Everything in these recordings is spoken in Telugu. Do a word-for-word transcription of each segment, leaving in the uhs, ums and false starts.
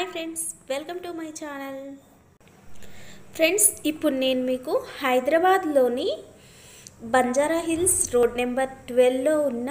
Hi friends, welcome to my channel. Friends, ఇప్పుడు నేను మీకు హైదరాబాద్లోని బంజారా హిల్స్ రోడ్ నెంబర్ ట్వెల్వ్లో ఉన్న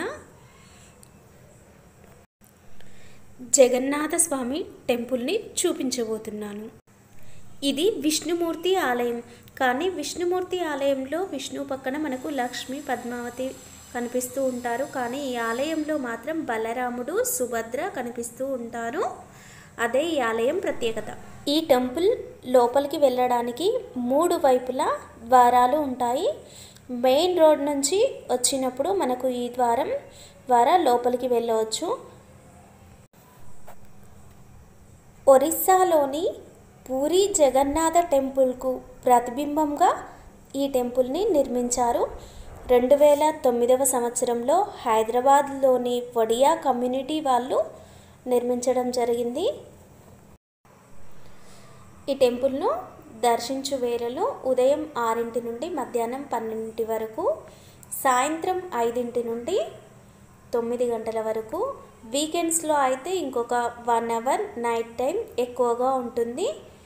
జగన్నాథ స్వామి టెంపుల్ని చూపించబోతున్నాను. ఇది విష్ణుమూర్తి ఆలయం. కానీ విష్ణుమూర్తి ఆలయంలో విష్ణువు పక్కన మనకు లక్ష్మి, పద్మావతి కనిపిస్తూ ఉంటారు. కానీ ఈ ఆలయంలో మాత్రం బలరాముడు, సుభద్ర కనిపిస్తూ ఉంటారు. అదే ఈ ఆలయం ప్రత్యేకత. ఈ టెంపుల్ లోపలికి వెళ్ళడానికి మూడు వైపులా ద్వారాలు ఉంటాయి. మెయిన్ రోడ్ నుంచి వచ్చినప్పుడు మనకు ఈ ద్వారం ద్వారా లోపలికి వెళ్ళవచ్చు. ఒరిస్సాలోని పూరి జగన్నాథ టెంపుల్కు ప్రతిబింబంగా ఈ టెంపుల్ని నిర్మించారు. రెండు వేల తొమ్మిదవ సంవత్సరంలో హైదరాబాద్లోని వడియా కమ్యూనిటీ వాళ్ళు నిర్మించడం జరిగింది. ఈ టెంపుల్ను దర్శించు వేళలో ఉదయం ఆరింటి నుండి మధ్యాహ్నం పన్నెండింటి వరకు, సాయంత్రం ఐదింటి నుండి తొమ్మిది గంటల వరకు, వీకెండ్స్లో అయితే ఇంకొక వన్ అవర్ నైట్ టైం ఎక్కువగా ఉంటుంది.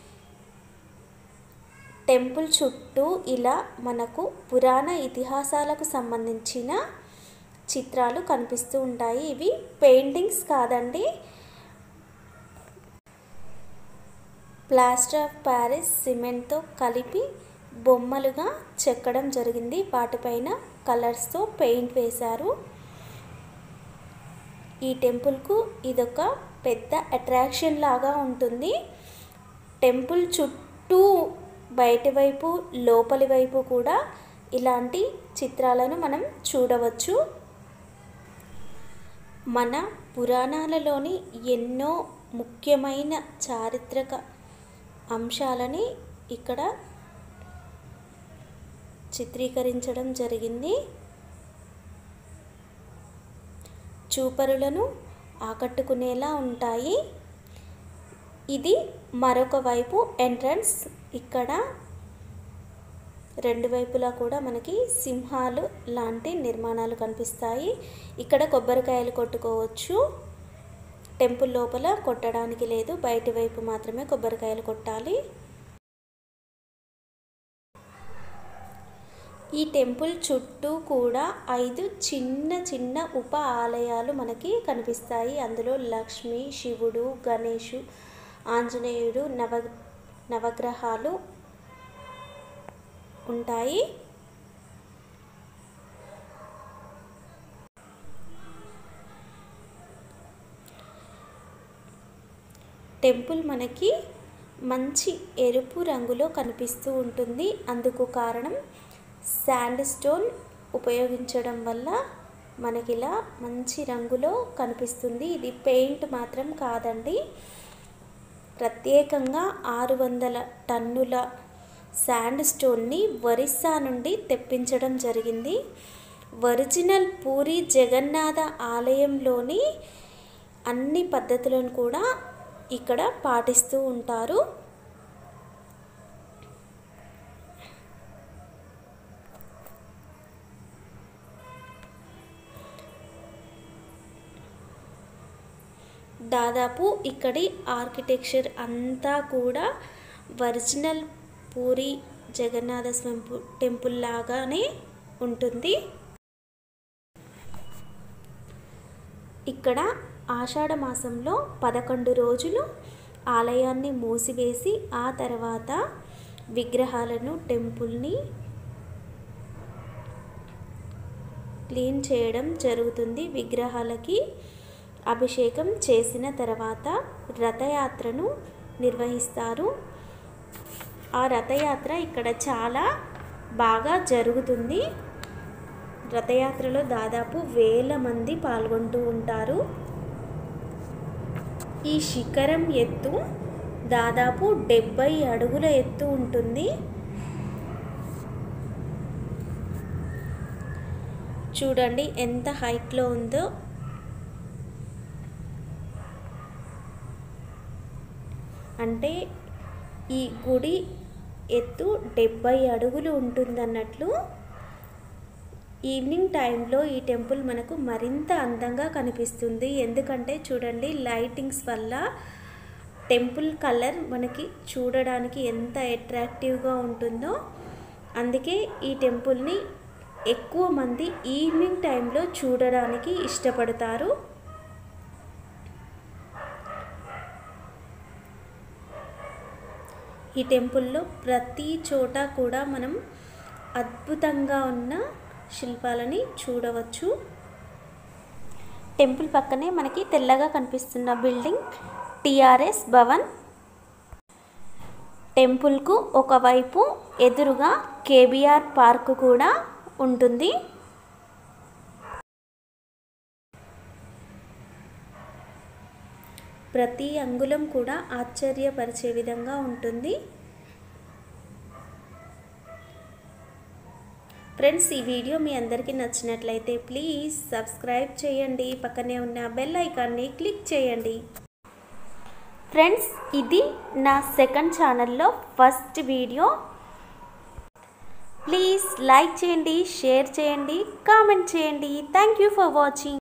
టెంపుల్ చుట్టూ ఇలా మనకు పురాణ ఇతిహాసాలకు సంబంధించిన చిత్రాలు కనిపిస్తూ ఉంటాయి. ఇవి పెయింటింగ్స్ కాదండి, ప్లాస్టర్ ఆఫ్ ప్యారిస్ సిమెంట్తో కలిపి బొమ్మలుగా చెక్కడం జరిగింది. వాటిపైన కలర్స్తో పెయింట్ వేశారు. ఈ టెంపుల్కు ఇదొక పెద్ద అట్రాక్షన్ లాగా ఉంటుంది. టెంపుల్ చుట్టూ బయటి వైపు, లోపలి వైపు కూడా ఇలాంటి చిత్రాలను మనం చూడవచ్చు. మన పురాణాలలోని ఎన్నో ముఖ్యమైన చారిత్రక అంశాలని ఇక్కడ చిత్రీకరించడం జరిగింది. చూపరులను ఆకట్టుకునేలా ఉంటాయి. ఇది మరొక వైపు ఎంట్రన్స్. ఇక్కడ రెండు వైపులా కూడా మనకి సింహాలు లాంటి నిర్మాణాలు కనిపిస్తాయి. ఇక్కడ కొబ్బరికాయలు కొట్టుకోవచ్చు. టెంపుల్ లోపల కొట్టడానికి లేదు, బయటి వైపు మాత్రమే కొబ్బరికాయలు కొట్టాలి. ఈ టెంపుల్ చుట్టూ కూడా ఐదు చిన్న చిన్న ఉప ఆలయాలు మనకి కనిపిస్తాయి. అందులో లక్ష్మి, శివుడు, గణేషు, ఆంజనేయుడు, నవ నవగ్రహాలు ఉంటాయి. టెంపుల్ మనకి మంచి ఎరుపు రంగులో కనిపిస్తూ ఉంటుంది. అందుకు కారణం శాండ్ స్టోన్ ఉపయోగించడం వల్ల మనకి ఇలా మంచి రంగులో కనిపిస్తుంది. ఇది పెయింట్ మాత్రం కాదండి. ప్రత్యేకంగా ఆరు వందల టన్నుల శాండ్ స్టోన్ని ఒరిస్సా నుండి తెప్పించడం జరిగింది. ఒరిజినల్ పూరి జగన్నాథ ఆలయంలోని అన్ని పద్ధతులను కూడా ఇక్కడ పాటిస్తూ ఉంటారు. దాదాపు ఇక్కడి ఆర్కిటెక్చర్ అంతా కూడా ఒరిజినల్ పూరి జగన్నాథ స్వామి టెంపుల్ లాగానే ఉంటుంది. ఇక్కడ ఆషాఢ మాసంలో పదకొండు రోజులు ఆలయాన్ని మూసివేసి ఆ తర్వాత విగ్రహాలను, టెంపుల్ని క్లీన్ చేయడం జరుగుతుంది. విగ్రహాలకి అభిషేకం చేసిన తర్వాత రథయాత్రను నిర్వహిస్తారు. ఆ రథయాత్ర ఇక్కడ చాలా బాగా జరుగుతుంది. రథయాత్రలో దాదాపు వేల మంది పాల్గొంటూ ఉంటారు. ఈ శిఖరం ఎత్తు దాదాపు డెబ్బై అడుగుల ఎత్తు ఉంటుంది. చూడండి ఎంత హైట్లో ఉందో. అంటే ఈ గుడి ఎత్తు డెబ్బై అడుగులు ఉంటుందన్నట్లు. ఈవినింగ్ టైంలో ఈ టెంపుల్ మనకు మరింత అందంగా కనిపిస్తుంది. ఎందుకంటే చూడండి, లైటింగ్స్ వల్ల టెంపుల్ కలర్ మనకి చూడడానికి ఎంత అట్రాక్టివ్గా ఉంటుందో, అందుకే ఈ టెంపుల్ని ఎక్కువ మంది ఈవినింగ్ టైంలో చూడడానికి ఇష్టపడతారు. ఈ టెంపుల్లో ప్రతి చోట కూడా మనం అద్భుతంగా ఉన్న శిల్పాలని చూడవచ్చు. టెంపుల్ పక్కనే మనకి తెల్లగా కనిపిస్తున్న బిల్డింగ్ టిఆర్ఎస్ భవన్. టెంపుల్కు ఒకవైపు ఎదురుగా కేబీఆర్ పార్క్ కూడా ఉంటుంది. ప్రతి అంగుళం కూడా ఆశ్చర్యపరిచే విధంగా ఉంటుంది. ఫ్రెండ్స్, ఈ వీడియో మీ అందరికీ నచ్చినట్లయితే ప్లీజ్ సబ్స్క్రైబ్ చేయండి, పక్కనే ఉన్న బెల్ ఐకాన్ని క్లిక్ చేయండి. ఫ్రెండ్స్, ఇది నా సెకండ్ ఛానల్లో ఫస్ట్ వీడియో. ప్లీజ్ లైక్ చేయండి, షేర్ చేయండి, కామెంట్ చేయండి. Thank you for watching.